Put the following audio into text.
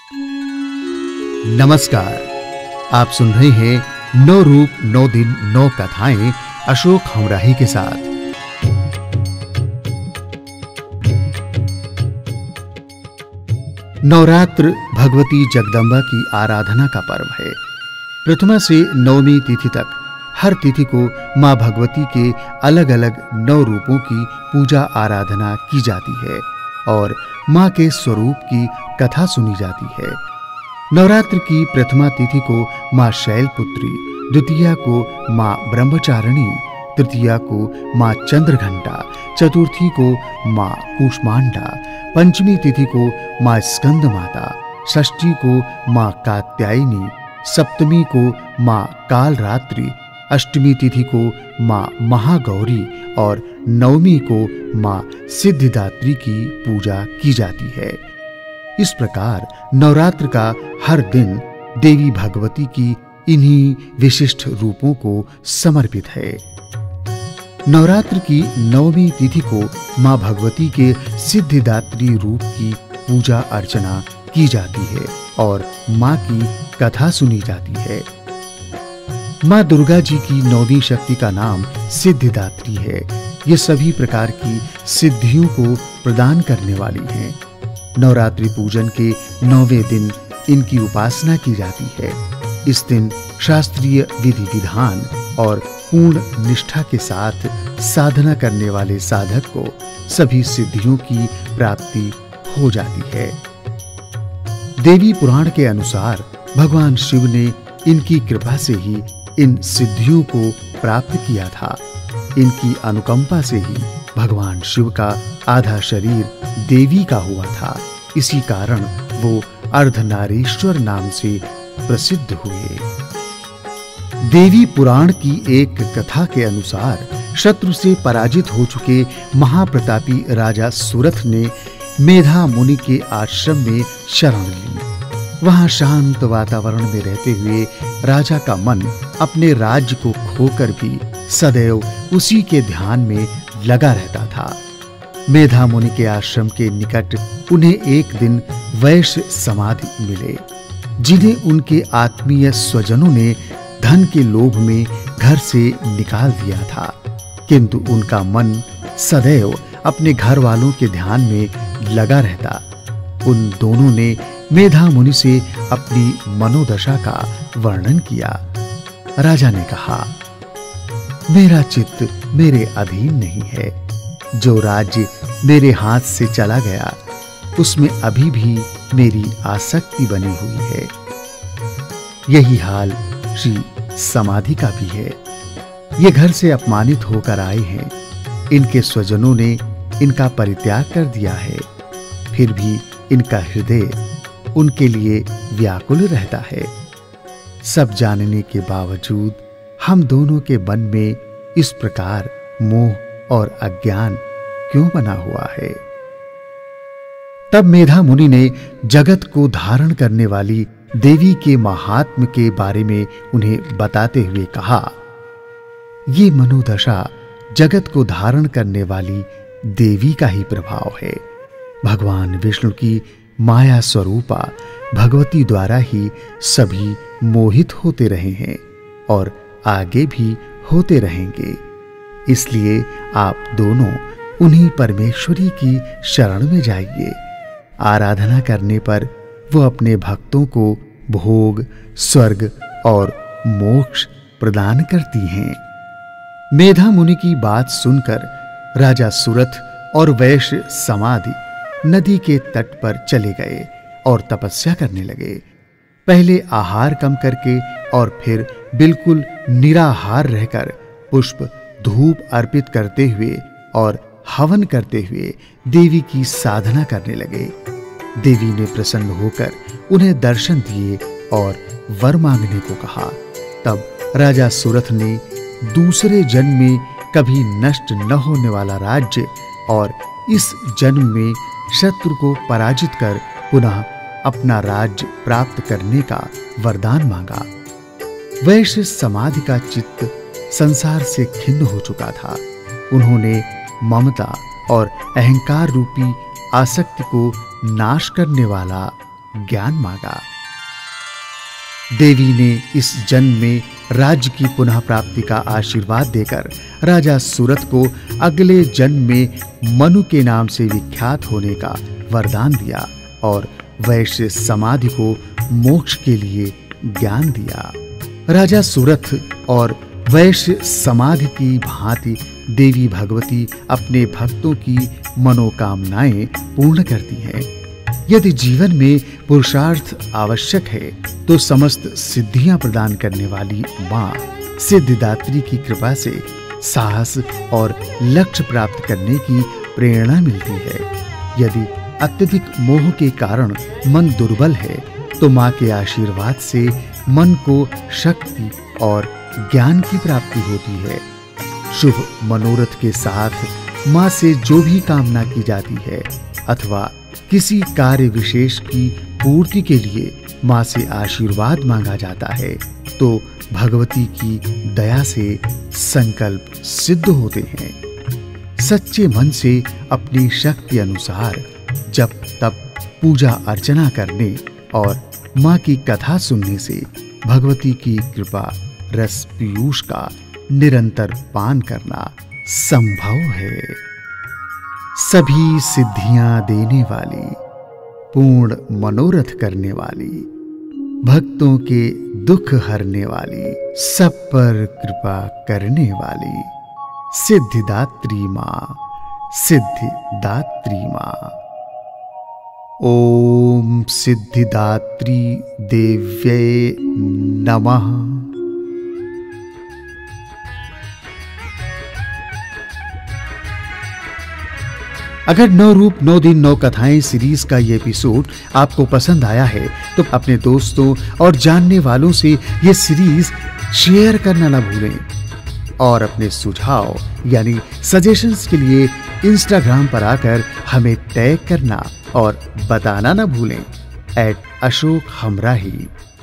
नमस्कार, आप सुन रहे हैं 9 रूप 9 दिन 9 कथाएं अशोक हमराही के साथ। नवरात्र भगवती जगदम्बा की आराधना का पर्व है। प्रथमा से नवमी तिथि तक हर तिथि को मां भगवती के अलग-अलग 9 रूपों की पूजा आराधना की जाती है और मां के स्वरूप की कथा सुनी जाती है। नवरात्र की प्रथमा तिथि को मां शैलपुत्री, द्वितीया को मां ब्रह्मचारिणी, तृतीया को मां चंद्रघंटा, चतुर्थी को मां कूष्मांडा, पंचमी तिथि को मां स्कंद माता, षष्ठी को मां कात्यायनी, सप्तमी को मां कालरात्रि, अष्टमी तिथि को मां महागौरी और नवमी को मां सिद्धिदात्री की पूजा की जाती है। इस प्रकार नवरात्र का हर दिन देवी भगवती की इन्हीं विशिष्ट रूपों को समर्पित है। नवरात्र की नवमी तिथि को मां भगवती के सिद्धिदात्री रूप की पूजा अर्चना की जाती है और मां की कथा सुनी जाती है। मां दुर्गा जी की नौवीं शक्ति का नाम सिद्धिदात्री है। ये सभी प्रकार की सिद्धियों को प्रदान करने वाली हैं। नवरात्रि पूजन के 9वें दिन इनकी उपासना की जाती है। इस दिन शास्त्रीय विधि विधान और पूर्ण निष्ठा के साथ साधना करने वाले साधक को सभी सिद्धियों की प्राप्ति हो जाती है। देवी पुराण के अनुसार भगवान शिव ने इनकी कृपा से ही इन सिद्धियों को प्राप्त किया था। इनकी अनुकंपा से ही भगवान शिव का आधा शरीर देवी का हुआ था। इसी कारण वो अर्धनारीश्वर नाम से प्रसिद्ध हुए। देवी पुराण की एक कथा के अनुसार शत्रु से पराजित हो चुके महाप्रतापी राजा सुरथ ने मेधा मुनि के आश्रम में शरण ली। वहां शांत वातावरण में रहते हुए राजा का मन अपने राज्य को खोकर भी सदैव उसी के ध्यान में लगा रहता था। मेधा मुनि के आश्रम के निकट उन्हें एक दिन वैश्य समाधि मिले, जिन्हें उनके आत्मीय स्वजनों ने धन के लोभ में घर से निकाल दिया था, किंतु उनका मन सदैव अपने घर वालों के ध्यान में लगा रहता। उन दोनों ने मेधा मुनि से अपनी मनोदशा का वर्णन किया। राजा ने कहा, मेरा चित्त मेरे अधीन नहीं है। जो राज्य मेरे हाथ से चला गया उसमें अभी भी मेरी आसक्ति बनी हुई है। यही हाल श्री समाधि का भी है। ये घर से अपमानित होकर आए हैं। इनके स्वजनों ने इनका परित्याग कर दिया है, फिर भी इनका हृदय उनके लिए व्याकुल रहता है। सब जानने के बावजूद हम दोनों के मन में इस प्रकार मोह और अज्ञान क्यों बना हुआ है? तब मेधा मुनि ने जगत को धारण करने वाली देवी के महात्म्य के बारे में उन्हें बताते हुए कहा, ये मनोदशा जगत को धारण करने वाली देवी का ही प्रभाव है। भगवान विष्णु की माया स्वरूपा भगवती द्वारा ही सभी मोहित होते रहे हैं और आगे भी होते रहेंगे। इसलिए आप दोनों उन्हीं परमेश्वरी की शरण में जाइए। आराधना करने पर वो अपने भक्तों को भोग, स्वर्ग और मोक्ष प्रदान करती हैं। मेधा मुनि की बात सुनकर राजा सुरथ और वैश्य समाधि नदी के तट पर चले गए और तपस्या करने लगे। पहले आहार कम करके और फिर बिल्कुल निराहार रहकर पुष्प, धूप अर्पित करते हुए और हवन करते हुए देवी की साधना करने लगे। देवी ने प्रसन्न होकर उन्हें दर्शन दिए और वर मांगने को कहा। तब राजा सुरथ ने दूसरे जन्म में कभी नष्ट न होने वाला राज्य और इस जन्म में शत्रु को पराजित कर पुनः अपना राज्य प्राप्त करने का वरदान मांगा। वैश्य समाधि का चित्त संसार से खिन्न हो चुका था। उन्होंने ममता और अहंकार रूपी आसक्ति को नाश करने वाला ज्ञान मांगा। देवी ने इस जन्म में राज्य की पुनः प्राप्ति का आशीर्वाद देकर राजा सूरत को अगले जन्म में मनु के नाम से विख्यात होने का वरदान दिया और वैश्य समाधि को मोक्ष के लिए ज्ञान दिया। राजा सूरत और वैश्य समाधि की भांति देवी भगवती अपने भक्तों की मनोकामनाएं पूर्ण करती हैं। यदि जीवन में पुरुषार्थ आवश्यक है तो समस्त सिद्धियां प्रदान करने वाली मां सिद्धिदात्री की कृपा से साहस और लक्ष्य प्राप्त करने की प्रेरणा मिलती है। यदि अत्यधिक मोह के कारण मन दुर्बल है तो मां के आशीर्वाद से मन को शक्ति और ज्ञान की प्राप्ति होती है। शुभ मनोरथ के साथ मां से जो भी कामना की जाती है अथवा किसी कार्य विशेष की पूर्ति के लिए मां से आशीर्वाद मांगा जाता है तो भगवती की दया से संकल्प सिद्ध होते हैं। सच्चे मन से अपनी शक्ति अनुसार जप तप पूजा अर्चना करने और मां की कथा सुनने से भगवती की कृपा रस पीयूष का निरंतर पान करना संभव है। सभी सिद्धियां देने वाली, पूर्ण मनोरथ करने वाली, भक्तों के दुख हरने वाली, सब पर कृपा करने वाली सिद्धिदात्री मां, सिद्धिदात्री मां। ओम सिद्धिदात्री देव्यै नमः। अगर 9 रूप 9 दिन 9 कथाएं सीरीज का ये एपिसोड आपको पसंद आया है तो अपने दोस्तों और जानने वालों से ये सीरीज शेयर करना ना भूलें और अपने सुझाव यानी सजेशंस के लिए इंस्टाग्राम पर आकर हमें टैग करना और बताना ना भूलें @अशोक हमराही।